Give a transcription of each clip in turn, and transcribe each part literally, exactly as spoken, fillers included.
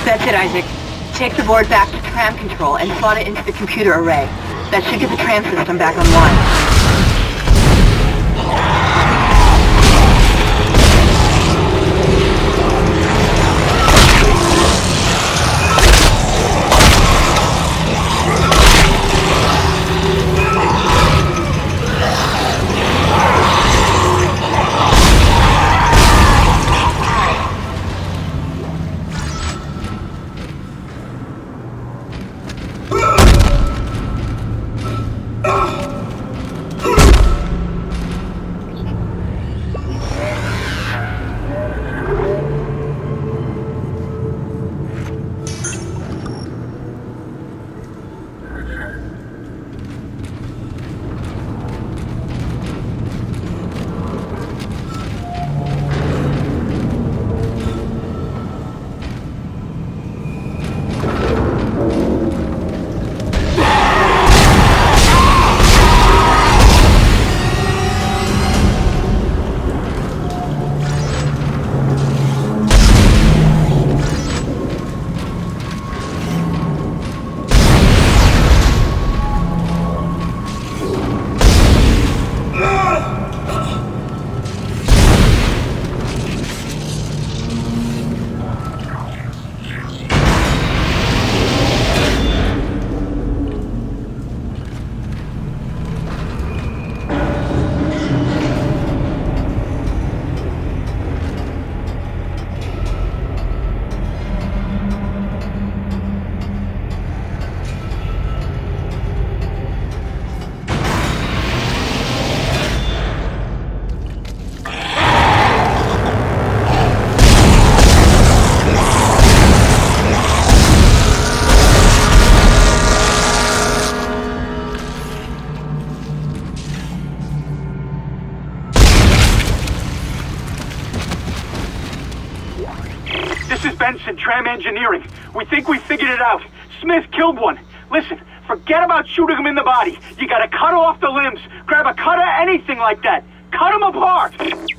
That's it, Isaac. Take the board back to tram control and slot it into the computer array. That should get the tram system back online. This is Benson, Tram Engineering. We think we figured it out. Smith killed one. Listen, forget about shooting him in the body. You gotta cut off the limbs. Grab a cutter, anything like that. Cut him apart!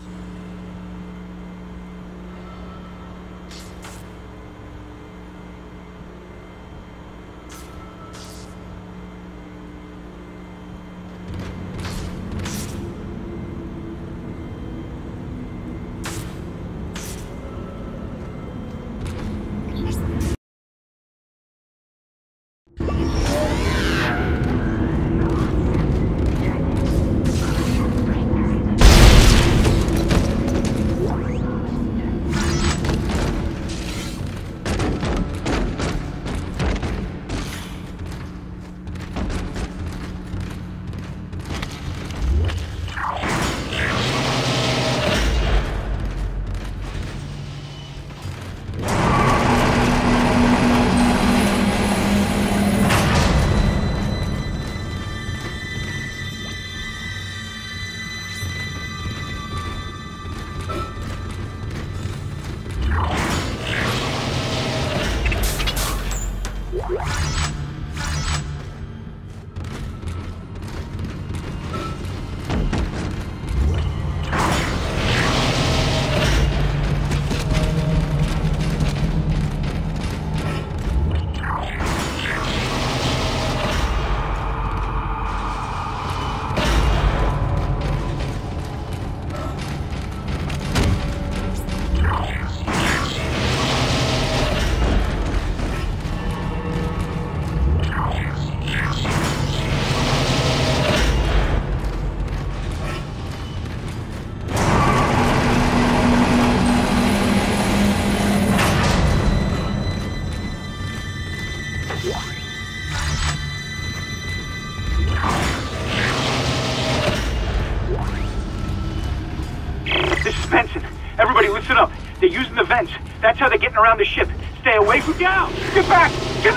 This is Benson. Everybody listen up. They're using the vents. That's how they're getting around the ship. Stay away from down. Get back. Get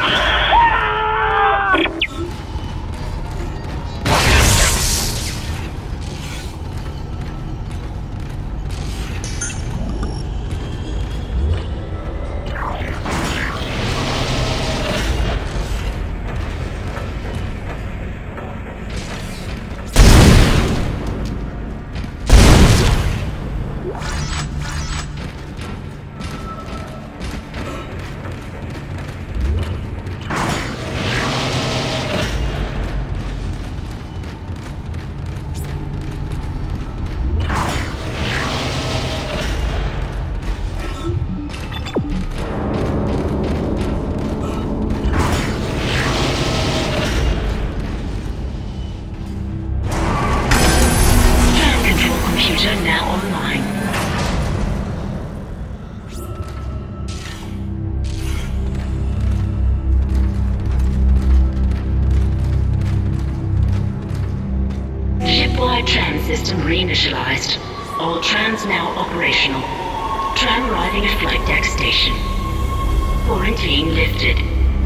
back. system reinitialized. All trams now operational. Tram arriving at flight deck station. Quarantine lifted.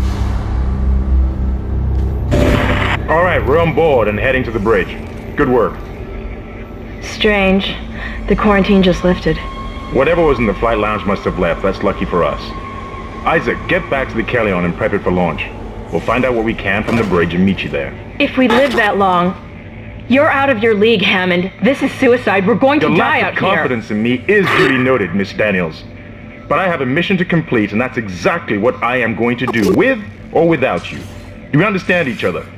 All right, we're on board and heading to the bridge. Good work. Strange. The quarantine just lifted. Whatever was in the flight lounge must have left. That's lucky for us. Isaac, get back to the Kellion and prep it for launch. We'll find out what we can from the bridge and meet you there. If we live that long, you're out of your league, Hammond. This is suicide. We're going to Your die lack out of confidence in me is duly noted, Miss Daniels. But I have a mission to complete, and that's exactly what I am going to do, with or without you. Do we understand each other?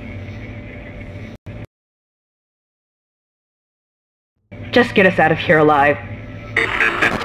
here. Just get us out of here alive.